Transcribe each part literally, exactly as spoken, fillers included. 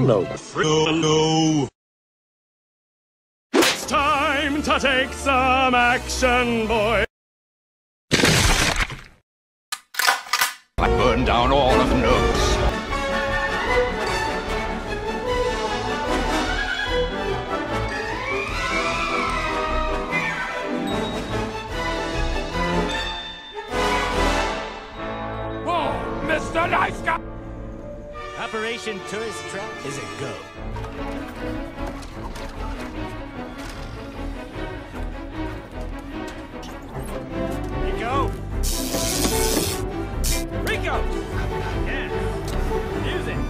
no. No. It's time to take some action, boy. I burned down all of Nooks. Whoa, Mister Nice Guy! Operation Tourist Trap is a go. Rico! Rico! Yes! Music!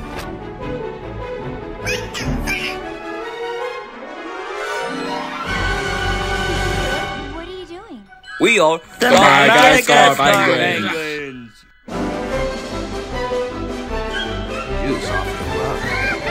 What are you doing? We are The Madagascar Madagascar Penguins. You soft to love.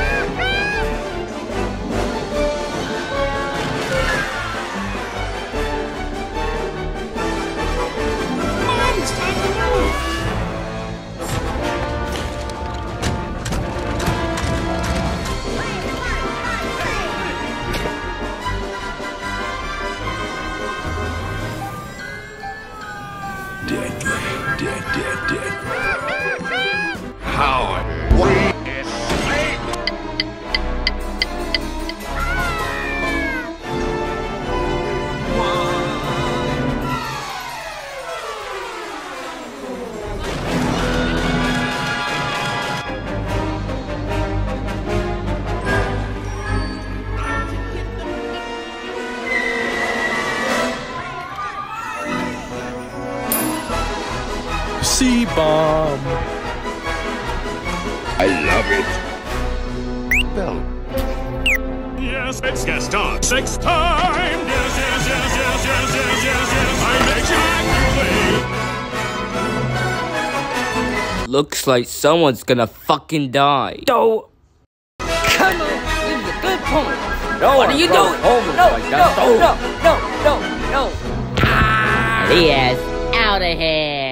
Deadly, dead, dead, dead. How we escape? C-bomb. I love it. Bell. Yes, it's Gaston. Six time. Yes, yes, yes, yes, yes, yes, yes, yes. I make you Looks like someone's gonna fucking die. No. Come on, this is a good point. No, what are you doing? No, no, no, no, no, no, no. Ah. He is out of here.